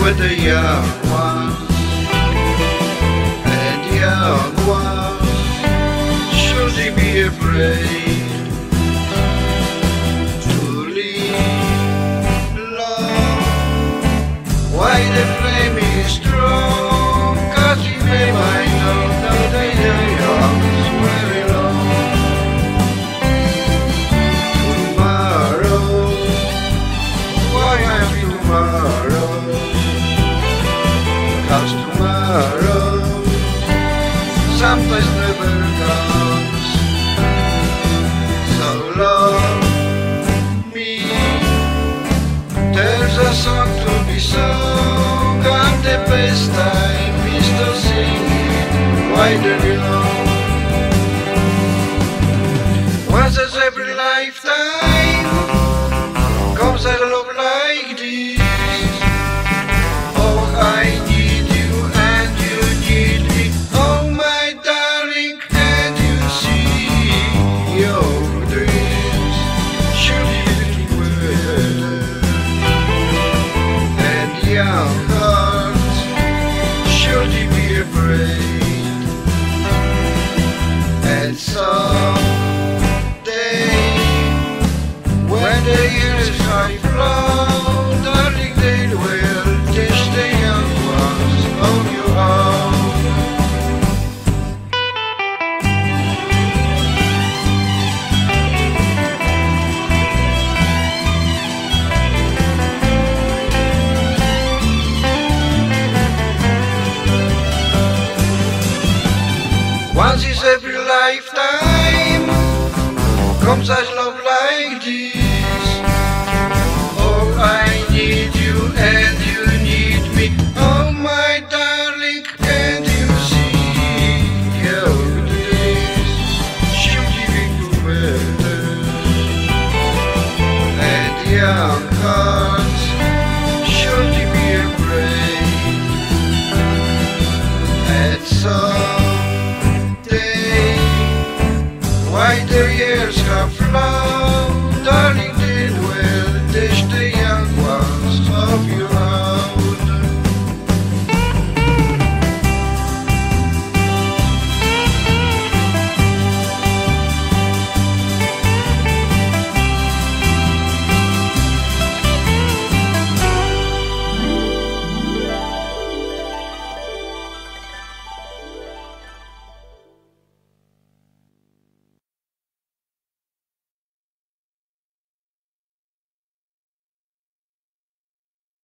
with the young ones, and young ones, should they be afraid to leave love? Why the flame is strong? 'Cause he may might know that the young is very long. Tomorrow, why have tomorrow? 'Cause tomorrow sometimes never comes. So love me. There's a song to be sung, and the best time is to sing it wider along. Once as every lifetime comes a love like this. Oh, I need you and you need me. Oh, my darling, can't you see your dreams should be together? And young hearts should be afraid. And someday, when the years are flown, darling, they will teach the young ones of your own. Once is every lifetime comes as love like this. Oh, I need you and you need me. Oh, my darling, can't you see your dreams should be together? And young hearts